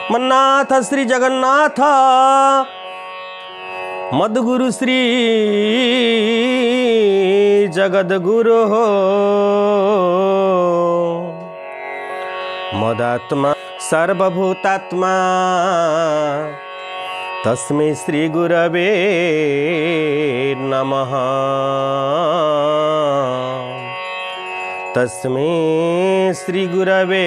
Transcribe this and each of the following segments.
मन्नाथ श्री जगन्नाथ मद्गुरु श्री जगद्गुरु हो मदात्मा सर्वभूतात्मा तस्मै श्री गुरवे नमः तस्मै श्री गुरवे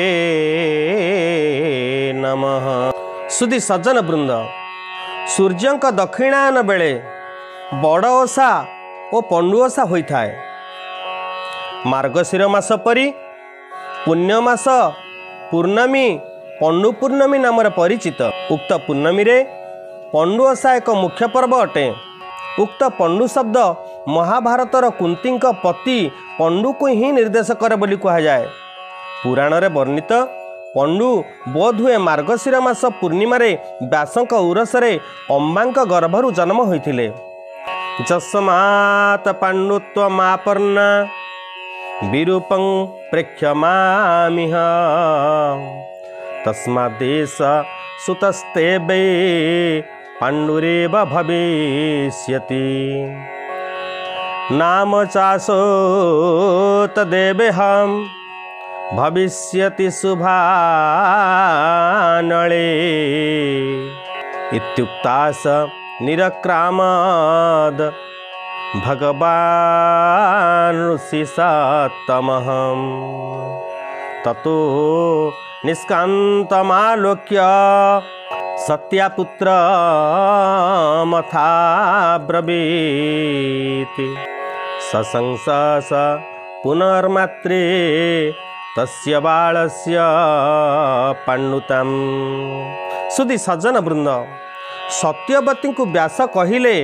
नमः। सुधी सज्जन वृंद सूर्यंक दक्षिणायन बेले बड़ ओषा और पंडु ओषा होता है। मार्गशीर मास परी पुण्यमास पूर्णमी पंडु पूर्णमी नाम परिचित। उक्त पूर्णमी रे पंडु ओषा एक मुख्य पर्व अटे। उक्त पंडु शब्द महाभारतर कुंती पति पंडु को ही निर्देश करे बोली कहा जाए। पुराण रे वर्णित पंडु बोध हुए मार्गशीर मास पूर्णिमा रे व्यासंक उरसरे अंबांक गर्भरु जन्म होइथिले। जस्मात् पाण्डुत्वमापर्णा विरूपं प्रेक्ष्यमामिह तस्माद्देश सुतस्ते वै पाण्डुरेव भविष्यति। नाम चासो तदेवेहं भविष्यति शुभानळे इत्युक्तास निरक्रामद भगवान् ऋषिसत्तमहं ततो निष्कान्तमालोक्य सत्यापुत्र मथा ब्रवीत् सशंसस पुनर्मात्रे तस्य बालस्य पाण्डुतं। सुधी सज्जन वृंद सत्यवती को व्यास कहिले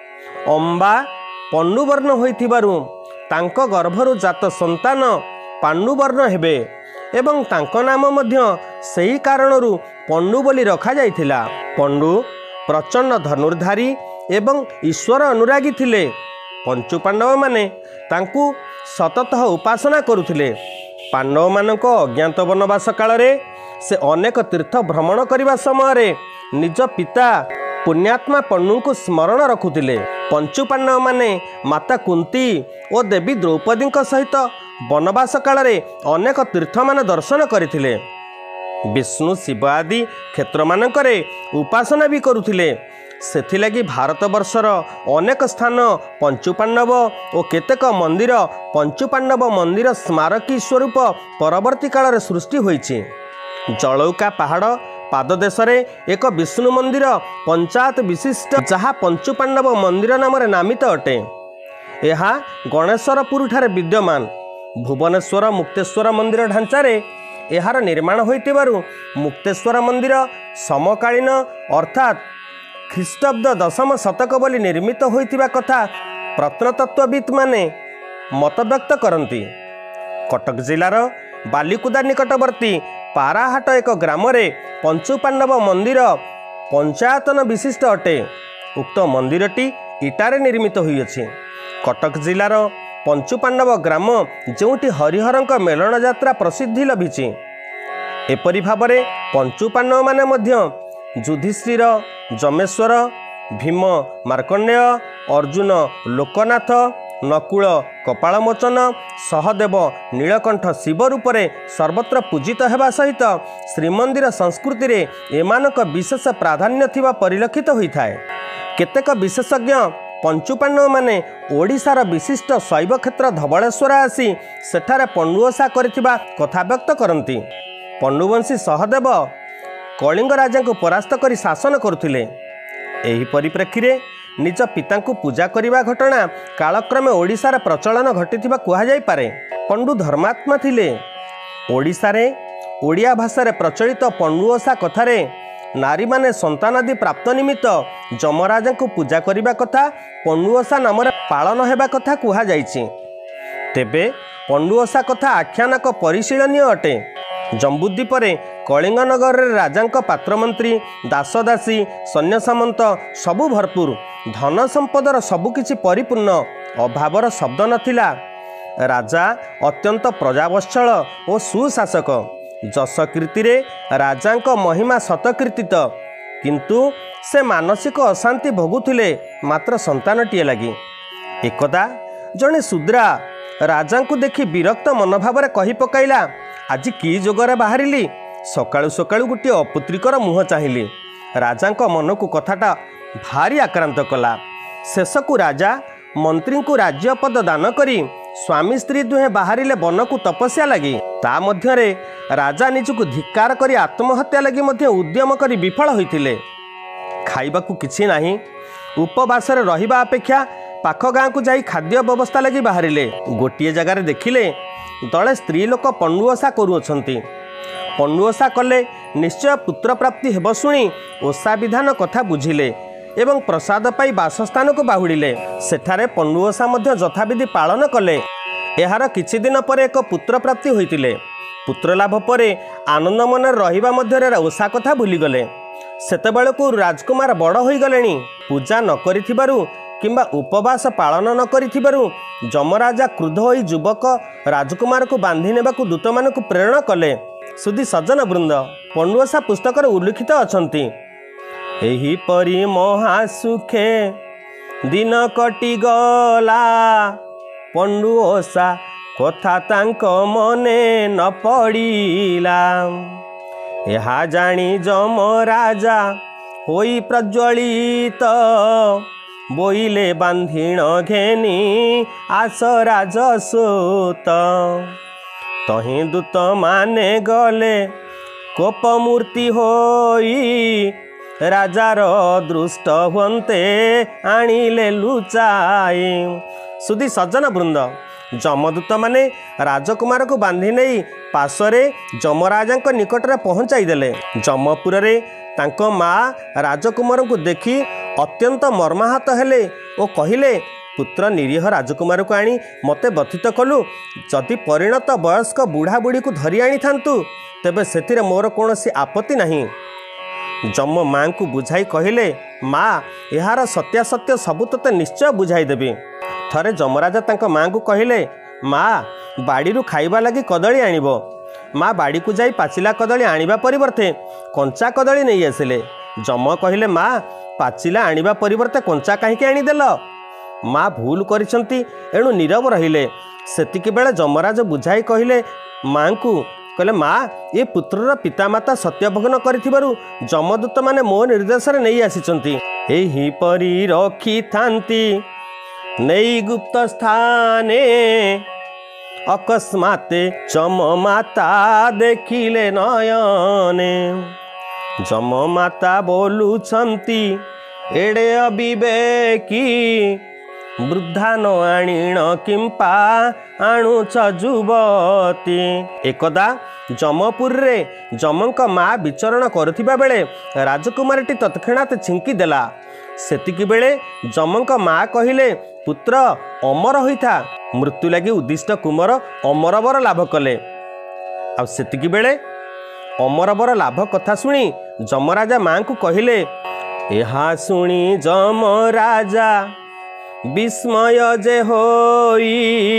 अंबा पंडुवर्ण होइथिबारु तांको गर्भरु जात संतान पाण्डुवर्ण हेबे एवं तांको नाम मध्य सही कारणरू पंडु बोली रखा जाइथिला। पंडु प्रचंड धनुर्धारी एवं ईश्वर अनुरागी थिले। पंचु पांडव माने तांकु सततः उपासना करुथिले। पांडव मानक अज्ञात वनवास काल रे से अनेक तीर्थ भ्रमण करने समय निज पिता पुण्यात्मा पंडु को स्मरण रखुथिले। पंचु पांडव माने माता कुंती और देवी द्रौपदी सहित वनवास काल रे अनेक तीर्थ मान दर्शन करथिले। विष्णु शिव आदि क्षेत्र मानकरे उपासना भी करुथिले। सेथिलागी भारत वर्षर अनेक स्थान पंचु पांडव और केतेक मंदिर पंचु पांडव मंदिर स्मारकी स्वरूप परवर्ती काल रे सृष्टि होइछि। जलौका पहाड़ पाददेश एक विष्णु मंदिर पंचायत विशिष्ट जहाँ पंचु पांडव मंदिर नाम नामित अटे। यह गणेशपुर ठारे विद्यमान। भुवनेश्वर मुक्तेश्वर मंदिर ढांचारे यार निर्माण होइतिबारु मुक्तेश्वर मंदिर समकालीन अर्थात ख्रीष्टाब्द 10म शतक बोली निर्मित होइतिबा कथा प्रत्नतत्वविद माने मत व्यक्त करती। कटक जिलार बालिकुदा निकटवर्ती पाराहाट एक ग्राम रे पंचु पांडव मंदिर पंचायतन विशिष्ट अटे। उक्त मंदिरटी इटारे निर्मित होइछि। कटक जिलार पंचु पांडव ग्राम जोटी हरिहरंक मेलन यात्रा प्रसिद्धि लभिछि। एपरि भाबरे पंचु पांडव माने मध्य युधिष्ठिर जमेश्वर भीम मार्कंडेय अर्जुन लोकनाथ नकुल कपालमोचन सहदेव नीलकंठ शिव रूपरे सर्वत्र पूजित हेबा सहित श्रीमंदिर संस्कृति रे एमानक विशेष प्राधान्य थिबा परिलक्षित होइथाय। केतेक विशेषज्ञ पंचु पांडव माने ओडिशार विशिष्ट शैव क्षेत्र धवळेश्वर आसी सेठारे पंडु ओषा करिथिबा कथा व्यक्त करती। पंडुवंशी सहदेव कलिंग राजा को परास्त करी शासन करुथिले। एही परिप्रेक्षी रे निज पिता को पूजा करिबा घटना कालक्रमे ओडिशार प्रचलन घटिथिबा कुहा जाय पारे। पंडु धर्मात्मा थिले। ओडिशा रे ओडिया भाषा रे प्रचलित पंडु ओषा कथारे नारी माने संतानादि प्राप्त निमित्त जमराजा को पूजा करिबा कथा पंडु ओषा नाम पालन हेबा कथा कुहा जायछि। तेबे पंडु ओषा कथा आख्यानक परिशीलनीय अटे। जम्बूद्वीप कलिंग नगर राजांक पात्रमंत्री दासदासी सैन्य सामंत सबु भरपूर धन संपदर सबुकिछि परिपूर्ण अभावर शब्द नथिला। राजा अत्यंत प्रजावत्सल और सुशासक ଯଶକୀର୍ତ୍ତି ରେ ରାଜାଙ୍କ ମହିମା ଶତକୀର୍ତ୍ତିତ, କିନ୍ତୁ ସେ ମାନସିକ ଅଶାନ୍ତି ଭୋଗୁଥିଲେ ମାତ୍ର ସନ୍ତାନଟିଏ ଲାଗି। ଏକଦା ଜଣେ ଶୂଦ୍ରା ରାଜାଙ୍କୁ ଦେଖି ବିରକ୍ତ ମନୋଭାବରେ କହି ପକାଇଲା, ଆଜି କି ଯୋଗରେ ବାହାରିଲି, ସକାଳୁ ସକାଳୁ ଗୋଟିଏ ଅପୁତ୍ରିକର ମୁହଁ ଚାହିଁଲି। ରାଜାଙ୍କ ମନକୁ କଥାଟା ଭାରି ଆକ୍ରାନ୍ତ କଲା। ଶେଷକୁ ରାଜା ମନ୍ତ୍ରୀଙ୍କୁ ରାଜ୍ୟପଦ ଦାନ କରି ସ୍ୱାମୀ ସ୍ତ୍ରୀ ଦୁହେଁ ବାହାରିଲେ ବନକୁ ତପସ୍ୟା ଲାଗି। ତା ମଧ୍ୟରେ ରାଜା ନିଜକୁ ଧିକ୍କାର କରି ଆତ୍ମହତ୍ୟା ଲାଗି ମଧ୍ୟ ଉଦ୍ୟମ କରି ବିଫଳ ହୋଇଥିଲେ। ଖାଇବାକୁ କିଛି ନାହିଁ, ଉପବାସରେ ରହିବା ଅପେକ୍ଷା ପାଖ ଗାଁକୁ ଯାଇ ଖାଦ୍ୟ ବ୍ୟବସ୍ଥା ଲାଗି ବାହାରିଲେ। ଗୋଟିଏ ଜାଗାରେ ଦେଖିଲେ ଦଳେ ସ୍ତ୍ରୀ ଲୋକ ପଣ୍ଡୁଓଷା କରୁଅଛନ୍ତି। ପଣ୍ଡୁଓଷା କଲେ ନିଶ୍ଚୟ ପୁତ୍ର ପ୍ରାପ୍ତି ହେବ ଶୁଣି ଓଷା ବିଧାନ କଥା ବୁଝିଲେ ଏବଂ ପ୍ରସାଦ ପାଇ ବାସସ୍ଥାନକୁ ବାହୁଡ଼ିଲେ। ସେଠାରେ ପଣ୍ଡୁଓଷା ମଧ୍ୟ ଯଥାବିଧି ପାଳନ କଲେ। ଏହାର କିଛି ଦିନ ପରେ ଏକ ପୁତ୍ର ପ୍ରାପ୍ତି ହୋଇଥିଲେ। ପୁତ୍ର ଲାଭ ପରେ ଆନନ୍ଦ ମନରେ ରହିବା ମଧ୍ୟରେ ଓଷା କଥା ଭୁଲିଗଲେ। ସେତେବେଳକୁ ରାଜକୁମାର ବଡ଼ ହୋଇଗଲେଣି। ପୂଜା ନ କରିଥିବାରୁ କିମ୍ବା ଉପବାସ ପାଳନ ନ କରିଥିବାରୁ ଯମରାଜା କ୍ରୁଦ୍ଧ ହୋଇ ଯୁବକ ରାଜକୁମାରକୁ ବାନ୍ଧି ନେବାକୁ ଦୂତମାନଙ୍କୁ ପ୍ରେରଣ କଲେ। ସୁଧୀ ସଜ୍ଜନ ବୃନ୍ଦ, ପଣ୍ଡୁଓଷା ପୁସ୍ତକରେ ଉଲ୍ଲିଖିତ ଅଛନ୍ତି। ଏହିପରି ମହାସୁଖେ ଦିନ କଟିଗଲା, ପଣ୍ଡୁଓଷା କଥା ତାଙ୍କ ମନେ ନ ପଡ଼ିଲା। ଏହା ଜାଣି ଯମରାଜା ହୋଇ ପ୍ରଜ୍ୱଳିତ, ବୋଇଲେ ବାନ୍ଧିଣ ଘେନି ଆସ ରାଜସୂତ। ତହିଁ ଦୂତ ମାନେ ଗଲେ କୋପମୂର୍ତ୍ତି ହୋଇ, ରାଜାର ଦୃଷ୍ଟ ହୁଅନ୍ତେ ଆଣିଲେ ଲୁଚାଇ। ସୁଧୀ ସଜ୍ଜନ ବୃନ୍ଦ, ଯମଦୂତ ମାନେ ରାଜକୁମାରକୁ ବାନ୍ଧି ନେଇ ପାଶରେ ଯମରାଜାଙ୍କ ନିକଟରେ ପହଞ୍ଚାଇ ଦେଲେ। ଯମପୁରରେ ତାଙ୍କ ମା ରାଜକୁମାରଙ୍କୁ ଦେଖି ଅତ୍ୟନ୍ତ ମର୍ମାହତ ହେଲେ ଓ କହିଲେ, ପୁତ୍ର ନିରୀହ ରାଜକୁମାରକୁ ଆଣି ମୋତେ ବ୍ୟଥିତ କଲୁ। ଯଦି ପରିଣତ ବୟସ୍କ ବୁଢ଼ା ବୁଢ଼ୀକୁ ଧରି ଆଣିଥାନ୍ତୁ ତେବେ ସେଥିରେ ମୋର କୌଣସି ଆପତ୍ତି ନାହିଁ। ଯମ ମାଙ୍କୁ ବୁଝାଇ କହିଲେ, ମା, ଏହାର ସତ୍ୟାସତ୍ୟ ସବୁ ତୋତେ ନିଶ୍ଚୟ ବୁଝାଇ ଦେବି। ଥରେ ଯମରାଜା ତାଙ୍କ ମାଙ୍କୁ କହିଲେ, ମା, ବାଡ଼ିରୁ ଖାଇବା ଲାଗି କଦଳୀ ଆଣିବ। ମା ବାଡ଼ିକୁ ଯାଇ ପାଚିଲା କଦଳୀ ଆଣିବା ପରିବର୍ତ୍ତେ କଞ୍ଚା କଦଳୀ ନେଇ ଆସିଲେ। ଯମ କହିଲେ, ମା, ପାଚିଲା ଆଣିବା ପରିବର୍ତ୍ତେ କଞ୍ଚା କାହିଁକି ଆଣିଦେଲ? ମା ଭୁଲ କରିଛନ୍ତି ଏଣୁ ନୀରବ ରହିଲେ। ସେତିକି ବେଳେ ଯମରାଜ ବୁଝାଇ କହିଲେ ମାଙ୍କୁ, କହିଲେ, ମା, ଏ ପୁତ୍ରର ପିତାମାତା ସତ୍ୟଭଗ୍ନ କରିଥିବାରୁ ଯମଦୂତ ମାନେ ମୋ ନିର୍ଦ୍ଦେଶରେ ନେଇ ଆସିଛନ୍ତି। ଏହିପରି ରଖିଥାନ୍ତି ନେଇ ଗୁପ୍ତ ସ୍ଥାନେ, ଅକସ୍ମାତେ ଯମମାତା ଦେଖିଲେ ନୟନେ। ଯମମାତା ବୋଲୁଛନ୍ତି ଏଡ଼େ ଅବିବେକୀ, ବୃଦ୍ଧା ନ ଆଣିଣ କିମ୍ପା ଆଣୁଛ ଯୁବତୀ। ଏକଦା ଯମପୁରରେ ଯମଙ୍କ ମା ବିଚରଣ କରୁଥିବା ବେଳେ ରାଜକୁମାରଟି ତତ୍କ୍ଷଣାତ୍ ଛିଙ୍କି ଦେଲା। ସେତିକି ବେଳେ ଯମଙ୍କ ମା କହିଲେ, ପୁତ୍ର ଅମର ହୋଇଥା। ମୃତ୍ୟୁ ଲାଗି ଉଦ୍ଦିଷ୍ଟ କୁମର ଅମରବର ଲାଭ କଲେ। ଆଉ ସେତିକି ବେଳେ ଅମରବର ଲାଭ କଥା ଶୁଣି ଯମରାଜା ମାଙ୍କୁ କହିଲେ। ଏହା ଶୁଣି ଯମରାଜା ବିସ୍ମୟ ଯେ ହୋଇ,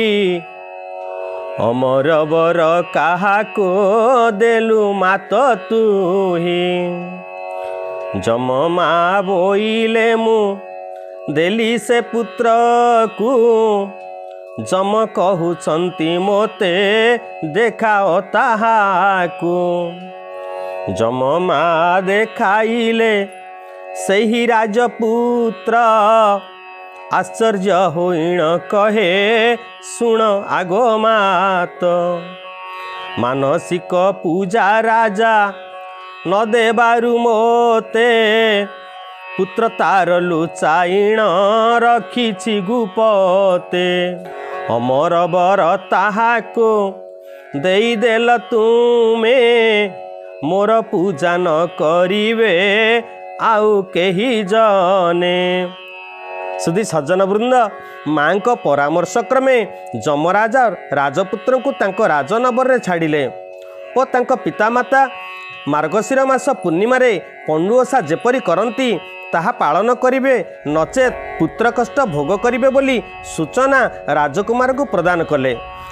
ଅମରବର କାହାକୁ ଦେଲୁ ମାତ ତୁହି। ଯମ ମା ବୋଇଲେ ମୁଁ ଦେଲି ସେ ପୁତ୍ରକୁ, ଯମ କହୁଛନ୍ତି ମୋତେ ଦେଖାଅ ତାହାକୁ। ଯମ ମା ଦେଖାଇଲେ ସେହି ରାଜପୁତ୍ର, ଆଶ୍ଚର୍ଯ୍ୟ ହୋଇଣ କହେ ଶୁଣ ଆଗ ମାତ। ମାନସିକ ପୂଜା ରାଜା ନ ଦେବାରୁ ମୋତେ, ପୁତ୍ର ତାର ଲୁଚାଇଣ ରଖିଛି ଗୁପତେ। ଅମରବର ତାହାକୁ ଦେଇଦେଲ ତୁମେ, ମୋର ପୂଜା ନ କରିବେ ଆଉ କେହି ଜନେ। ସୁଧୀ ସଜ୍ଜନ ବୃନ୍ଦ, ମାଙ୍କ ପରାମର୍ଶ କ୍ରମେ ଯମରାଜା ରାଜପୁତ୍ରଙ୍କୁ ତାଙ୍କ ରାଜନଗରରେ ଛାଡ଼ିଲେ ଓ ତାଙ୍କ ପିତାମାତା ମାର୍ଗଶିର ମାସ ପୂର୍ଣ୍ଣିମାରେ ପଣ୍ଡୁଓଷା ଯେପରି କରନ୍ତି ତାହା ପାଳନ କରିବେ, ନଚେତ୍ ପୁତ୍ର କଷ୍ଟ ଭୋଗ କରିବେ ବୋଲି ସୂଚନା ରାଜକୁମାରଙ୍କୁ ପ୍ରଦାନ କଲେ।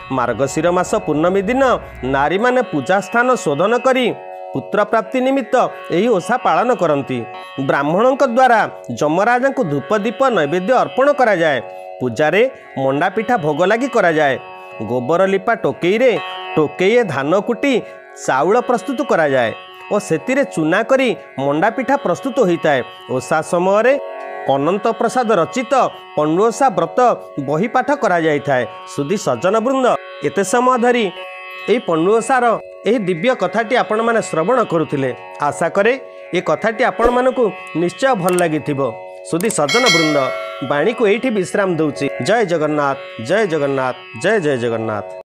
मार्गशीर मास पूर्णमी दिन नारी माने पूजा स्थान शोधन करी पुत्र प्राप्ति निमित्त यही ओषा पालन करती। ब्राह्मणों द्वारा जमराजा को धूप दीप नैवेद्य अर्पण करा जाए। पूजारे मंडा पिठा भोग लगी करा जाए। गोबर लिपा टोकेई धान कुटी चाउल प्रस्तुत करा जाए और सेतिरे चूना करी मंडा पिठा प्रस्तुत होता है। ओषा समय अनंत प्रसाद रचित पंडुओषा व्रत बही पाठ करा जाय थाए। सुधी सज्जन वृंद, एते समय धरी यही पंडुओषार यही दिव्य कथाटी आपण माने श्रवण करुथिले। आशा करे ये कथाटी आपण मानकु निश्चय भल लागिथिबो। सुधी सज्जन वृंद, बाणी को एठी विश्राम दउची। जय जगन्नाथ, जय जगन्नाथ, जय जय जगन्नाथ।